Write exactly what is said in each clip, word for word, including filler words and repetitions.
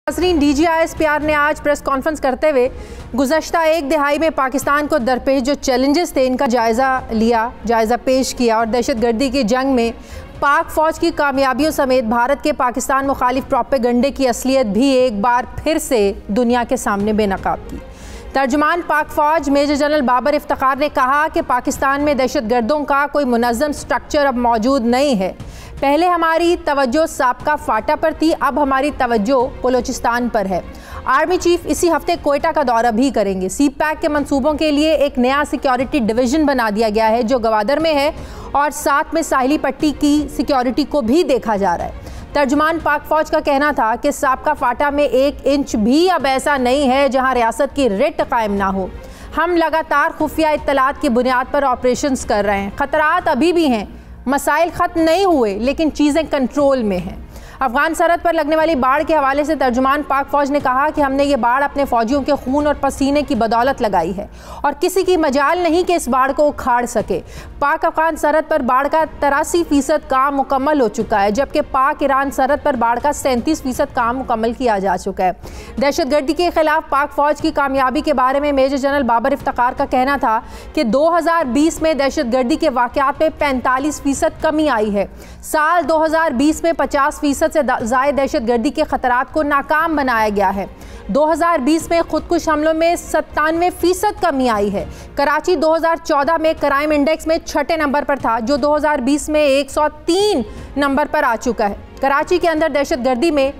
नाज़रीन, D G I S P R ने आज प्रेस कॉन्फ्रेंस करते हुए गुज़श्ता एक दिहाई में पाकिस्तान को दरपेश जो चैलेंजेस थे इनका जायज़ा लिया, जायज़ा पेश किया और दहशतगर्दी की जंग में पाक फ़ौज की कामयाबियों समेत भारत के पाकिस्तान मुखालिफ प्रोपेगंडे की असलियत भी एक बार फिर से दुनिया के सामने बेनकाब की। तर्जुमान पाक फ़ौज मेजर जनरल बाबर इफ्तिखार ने कहा कि पाकिस्तान में दहशतगर्दों का कोई मुनज़्ज़म स्ट्रक्चर अब मौजूद नहीं है। पहले हमारी तवज्जो साबका फाटा पर थी, अब हमारी तवज्जो बलोचिस्तान पर है। आर्मी चीफ इसी हफ्ते कोयटा का दौरा भी करेंगे। सी पैक के मंसूबों के लिए एक नया सिक्योरिटी डिवीज़न बना दिया गया है जो गवादर में है और साथ में साहिली पट्टी की सिक्योरिटी को भी देखा जा रहा है। तर्जुमान पाक फ़ौज का कहना था कि साबका फाटा में एक इंच भी अब ऐसा नहीं है जहां रियासत की रिट कायम ना हो। हम लगातार खुफिया इत्तलात की बुनियाद पर ऑपरेशंस कर रहे हैं। ख़तरात अभी भी हैं, मसाइल ख़त्म नहीं हुए, लेकिन चीज़ें कंट्रोल में हैं। अफगान सरहद पर लगने वाली बाढ़ के हवाले से तर्जुमान पाक फ़ौज ने कहा कि हमने ये बाढ़ अपने फ़ौजियों के खून और पसीने की बदौलत लगाई है और किसी की मजाल नहीं कि इस बाढ़ को उखाड़ सके। पाक अफगान सरहद पर बाढ़ का तिरासी फ़ीसद काम मुकम्मल हो चुका है, जबकि पाक ईरान सरहद पर बाढ़ का सैंतीस फ़ीसद काम मुकम्मल किया जा चुका है। दहशतगर्दी के खिलाफ पाक फ़ौज की कामयाबी के बारे में मेजर जनरल बाबर इफ्तिखार का कहना था कि दो हज़ार बीस में दहशतगर्दी के वाक़यात में पैंतालीस फ़ीसद कमी आई है। साल दो हज़ार बीस में पचास फ़ीसद से ज़ायद दहशतगर्दी के खतरात को नाकाम बनाया गया है। दो हज़ार बीस में खुदकुश हमलों में सत्तानवे फीसद कमी आई है। कराची दो हज़ार चौदह में क्राइम इंडेक्स में छठे नंबर पर था, जो दो हज़ार बीस में एक सौ तीन नंबर पर आ चुका है। कराची के अंदर दहशतगर्दी में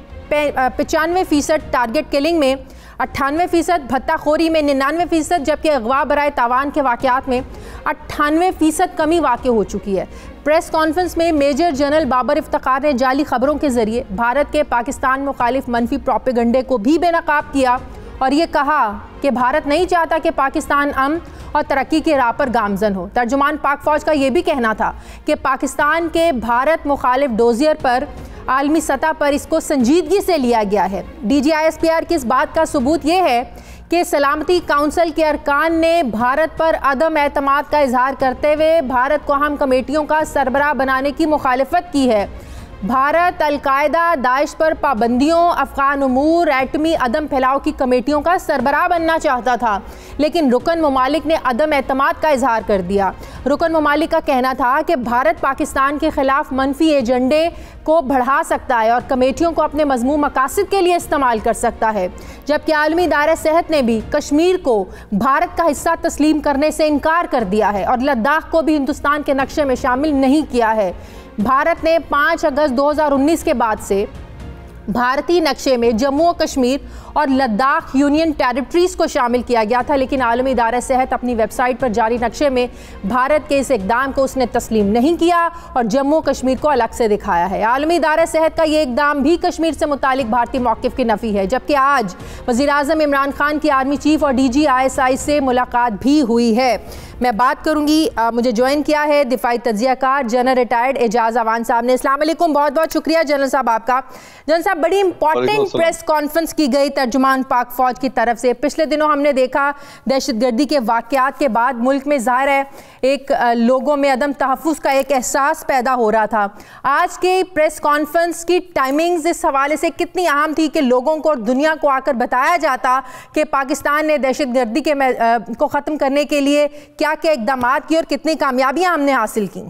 पचानवे फीसद, टारगेट किलिंग में अट्ठानवे फीसद, भत्ताखोरी में निन्यानवे फीसद, जबकि अगवा बराए तावान के वाक़यात में अट्ठानवे फीसद कमी वाक़ हो चुकी है। प्रेस कॉन्फ्रेंस में मेजर जनरल बाबर इफ्तिखार ने जाली खबरों के ज़रिए भारत के पाकिस्तान मुखालिफ मनफी प्रोपेगंडे को भी बेनकाब किया और ये कहा कि भारत नहीं चाहता कि पाकिस्तान अमन और तरक्की के राह पर गामजन हो। तर्जुमान पाक फ़ौज का ये भी कहना था कि पाकिस्तान के भारत मुखालिफ डोजियर पर आलमी सतह पर इसको संजीदगी से लिया गया है। D G I S P R की इस बात का सबूत ये है कि सलामती काउंसिल के अरकान ने भारत पर अदम एतमाद का इजहार करते हुए भारत को अहम कमेटियों का सरबराह बनाने की मुखालिफत की है। भारत अलकायदा, दाइश पर पाबंदियों, अफ़गान उमूर, एटमी अदम फैलाव की कमेटियों का सरबराह बनना चाहता था, लेकिन रुकन ममालिक ने अदम एतमाद का इजहार कर दिया। रुकन ममालिक का कहना था कि भारत पाकिस्तान के ख़िलाफ़ मनफी एजेंडे को बढ़ा सकता है और कमेटियों को अपने मज़मूम मकासद के लिए इस्तेमाल कर सकता है, जबकि आलमी इदारा सेहत ने भी कश्मीर को भारत का हिस्सा तस्लीम करने से इनकार कर दिया है और लद्दाख को भी हिंदुस्तान के नक्शे में शामिल नहीं किया है। भारत ने पाँच अगस्त दो हज़ार उन्नीस के बाद से भारतीय नक्शे में जम्मू और कश्मीर और लद्दाख यूनियन टेरिटरीज़ को शामिल किया गया था, लेकिन आलमी इदारा सेहत अपनी वेबसाइट पर जारी नक्शे में भारत के इस इकदाम को उसने तस्लीम नहीं किया और जम्मू कश्मीर को अलग से दिखाया है। आलमी इदारा सेहत का ये इकदाम भी कश्मीर से मुतालिक भारतीय मौक़िफ़ की नफ़ी है, जबकि आज वज़ीर-ए-आज़म इमरान खान की आर्मी चीफ़ और D G I S I से मुलाकात भी हुई है। मैं बात करूंगी, आ, मुझे ज्वाइन किया है दिफाई तज्ज़ियाकार जनरल रिटायर्ड एजाज़ अवान साहब ने। अस्सलाम वालेकुम, बहुत बहुत शुक्रिया जनरल साहब आपका। जनरल साहब, बड़ी इंपॉर्टेंट प्रेस कॉन्फ्रेंस की गई तर्जुमान पाक फ़ौज की तरफ से। पिछले दिनों हमने देखा दहशतगर्दी के वाक़यात के बाद मुल्क में ज़ाहिर है एक आ, लोगों में अदम तहफ़्फ़ुज़ का एक एहसास पैदा हो रहा था। आज के प्रेस कॉन्फ्रेंस की टाइमिंग्स इस हवाले से कितनी अहम थी कि लोगों को और दुनिया को आकर बताया जाता कि पाकिस्तान ने दहशतगर्दी के आ, को ख़त्म करने के लिए क्या क्या इकदाम किए और कितनी कामयाबियां हमने हासिल की?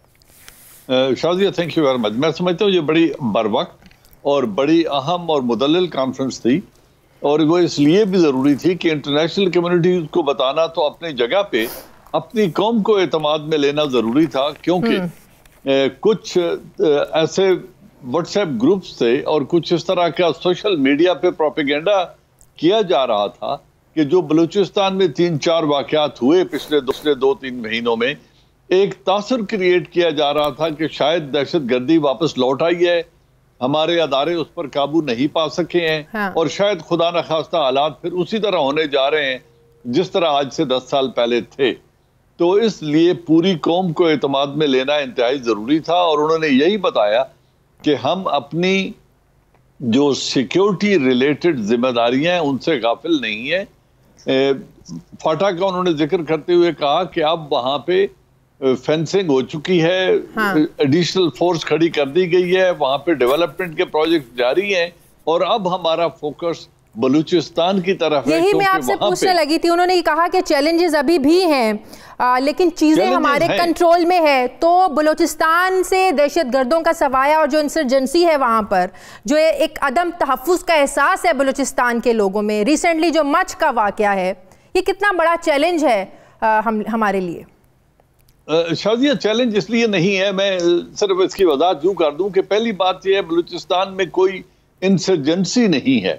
Shazia, thank you very much. मैं समझता हूँ ये बड़ी बरवक्त और बड़ी अहम और मुदल्लिल कॉन्फ्रेंस थी और वो इसलिए भी ज़रूरी थी कि इंटरनेशनल कम्युनिटी को बताना तो अपनी जगह पे अपनी कौम को एतमाद में लेना ज़रूरी था, क्योंकि कुछ ऐसे व्हाट्सएप ग्रुप्स थे और कुछ इस तरह का सोशल मीडिया पे प्रोपेगेंडा किया जा रहा था कि जो बलूचिस्तान में तीन चार वाक़यात हुए पिछले दूसरे दो तीन महीनों में, एक तासुर क्रिएट किया जा रहा था कि शायद दहशतगर्दी वापस लौट आई है, हमारे अदारे उस पर काबू नहीं पा सके हैं। हाँ। और शायद खुदा न खास्ता हालात फिर उसी तरह होने जा रहे हैं जिस तरह आज से दस साल पहले थे। तो इसलिए पूरी कौम को एतमाद में लेना इंतहाई ज़रूरी था और उन्होंने यही बताया कि हम अपनी जो सिक्योरिटी रिलेटेड जिम्मेदारियां हैं उनसे गाफिल नहीं है। फाटा का उन्होंने जिक्र करते हुए कहा कि अब वहां पे फेंसिंग हो चुकी है, हाँ। एडिशनल फोर्स खड़ी कर दी गई है, वहां पे डेवलपमेंट के प्रोजेक्ट जारी हैं, और अब हमारा फोकस बलूचिस्तान की तरफ है। यही मैं आपसे पूछने लगी थी। उन्होंने कहा कि चैलेंजेस अभी भी हैं, आ, लेकिन चीजें हमारे कंट्रोल में है। तो बलूचिस्तान से दहशतगर्दों का सवाया और जो इंसर्जेंसी है वहां पर, जो एक अदम तहफ़्फ़ुज़ का एहसास है बलूचिस्तान के लोगों में, रिसेंटली जो मच का वाकया है, ये कितना बड़ा चैलेंज है आ, हम हमारे लिए? शाजिया, चैलेंज इसलिए नहीं है, मैं सिर्फ इसकी वजाहत यूँ कर दूं कि पहली बात यह है बलूचिस्तान में कोई इंसर्जेंसी नहीं है।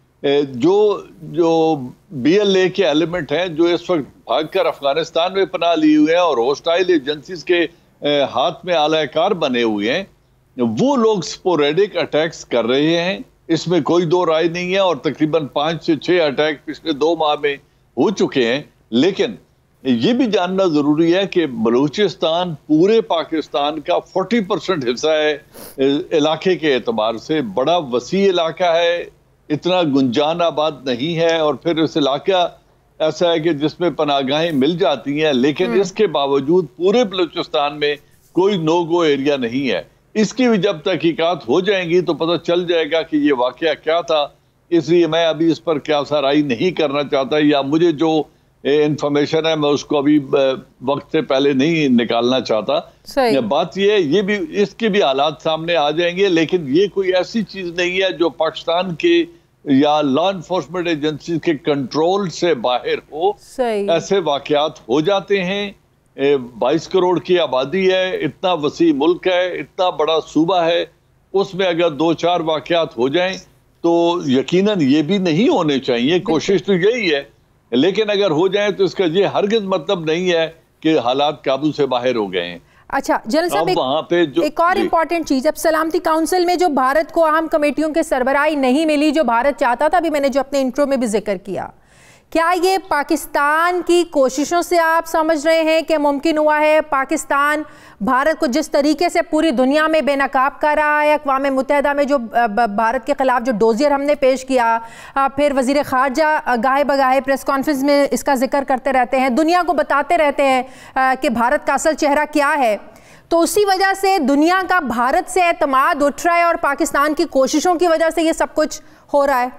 जो जो बी एल ए के एलिमेंट हैं जो इस वक्त भागकर अफगानिस्तान में पनाह लिए हुए हैं और होस्टाइल एजेंसीज के हाथ में आलाकार बने हुए हैं, वो लोग स्पोरेडिक अटैक्स कर रहे हैं, इसमें कोई दो राय नहीं है। और तकरीबन पाँच से छः अटैक पिछले दो माह में हो चुके हैं। लेकिन ये भी जानना जरूरी है कि बलूचिस्तान पूरे पाकिस्तान का चालीस परसेंट हिस्सा है। इलाके के एतबार से बड़ा वसी इलाका है, इतना गुंजान आबाद नहीं है। और फिर इस इलाका ऐसा है कि जिसमें पनाहगाहें मिल जाती हैं, लेकिन इसके बावजूद पूरे बलूचिस्तान में कोई नो गो एरिया नहीं है। इसकी भी जब तहकीकात हो जाएंगी तो पता चल जाएगा कि ये वाकया क्या था। इसलिए मैं अभी इस पर क्या सा राय नहीं करना चाहता, या मुझे जो इंफॉर्मेशन है मैं उसको अभी वक्त से पहले नहीं निकालना चाहता। बात ये है, ये भी इसके भी हालात सामने आ जाएंगे, लेकिन ये कोई ऐसी चीज नहीं है जो पाकिस्तान के या लॉ इन्फोर्समेंट एजेंसी के कंट्रोल से बाहर हो। ऐसे वाकयात हो जाते हैं। बाईस करोड़ की आबादी है, इतना वसी मुल्क है, इतना बड़ा सूबा है, उसमें अगर दो चार वाकयात हो जाएं तो यकीनन ये भी नहीं होने चाहिए। कोशिश तो यही है, लेकिन अगर हो जाए तो इसका ये हरगिज मतलब नहीं है कि हालात काबू से बाहर हो गए हैं। अच्छा जनरल साहब, एक, वहाँ पे जो एक और इम्पॉर्टेंट चीज, अब सलामती काउंसिल में जो भारत को अहम कमेटियों के सरबराही नहीं मिली जो भारत चाहता था, अभी मैंने जो अपने इंट्रो में भी जिक्र किया, क्या ये पाकिस्तान की कोशिशों से आप समझ रहे हैं कि मुमकिन हुआ है? पाकिस्तान भारत को जिस तरीके से पूरी दुनिया में बेनकाब कर रहा है, अक़वाम मुत्तहिदा में जो भारत के खिलाफ जो डोजियर हमने पेश किया, फिर वज़ीर ख़ारजा गाहे बगाहे प्रेस कॉन्फ्रेंस में इसका जिक्र करते रहते हैं, दुनिया को बताते रहते हैं कि भारत का असल चेहरा क्या है। तो उसी वजह से दुनिया का भारत से एतमाद उठ रहा है और पाकिस्तान की कोशिशों की वजह से ये सब कुछ हो रहा है।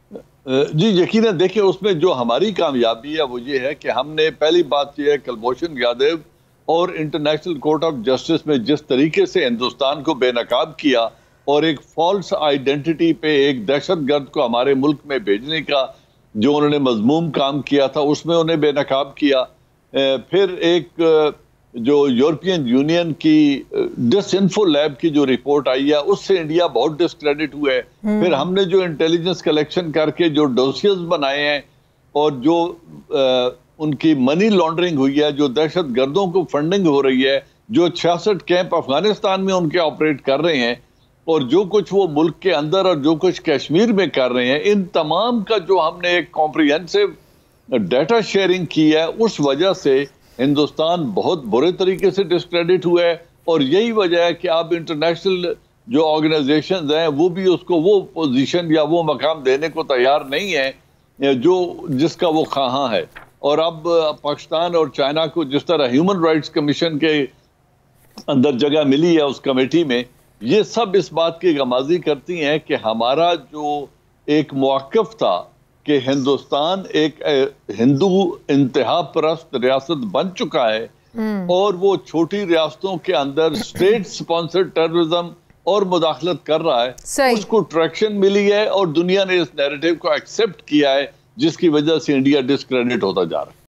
जी यकीनन, देखिए उसमें जो हमारी कामयाबी है वो ये है कि हमने पहली बात यह है कुलभूषण जाधव और इंटरनेशनल कोर्ट ऑफ जस्टिस में जिस तरीके से हिंदुस्तान को बेनकाब किया और एक फॉल्स आइडेंटिटी पे एक दहशतगर्द को हमारे मुल्क में भेजने का जो उन्होंने मजमूम काम किया था उसमें उन्हें बेनकाब किया। फिर एक जो यूरोपियन यूनियन की डिसइंफो लैब की जो रिपोर्ट आई है उससे इंडिया बहुत डिस्क्रेडिट हुआ है। फिर हमने जो इंटेलिजेंस कलेक्शन करके जो डोसियर्स बनाए हैं और जो आ, उनकी मनी लॉन्ड्रिंग हुई है, जो दहशत गर्दों को फंडिंग हो रही है, जो छियासठ कैंप अफगानिस्तान में उनके ऑपरेट कर रहे हैं और जो कुछ वो मुल्क के अंदर और जो कुछ कश्मीर में कर रहे हैं, इन तमाम का जो हमने एक कॉम्प्रिहेंसिव डाटा शेयरिंग की है, उस वजह से हिंदुस्तान बहुत बुरे तरीके से डिस्क्रेडिट हुआ है। और यही वजह है कि अब इंटरनेशनल जो ऑर्गेनाइजेशंस हैं वो भी उसको वो पोजीशन या वो मकाम देने को तैयार नहीं है जो जिसका वो ख्वाहां है। और अब पाकिस्तान और चाइना को जिस तरह ह्यूमन राइट्स कमीशन के अंदर जगह मिली है उस कमेटी में, ये सब इस बात की गमाजी करती हैं कि हमारा जो एक मौक़िफ़ था कि हिंदुस्तान एक हिंदू इंतहा परस्त रियासत बन चुका है और वो छोटी रियासतों के अंदर स्टेट स्पॉन्सर्ड टेररिज्म और मुदाखलत कर रहा है, उसको ट्रैक्शन मिली है और दुनिया ने इस नैरेटिव को एक्सेप्ट किया है, जिसकी वजह से इंडिया डिस्क्रेडिट होता जा रहा है।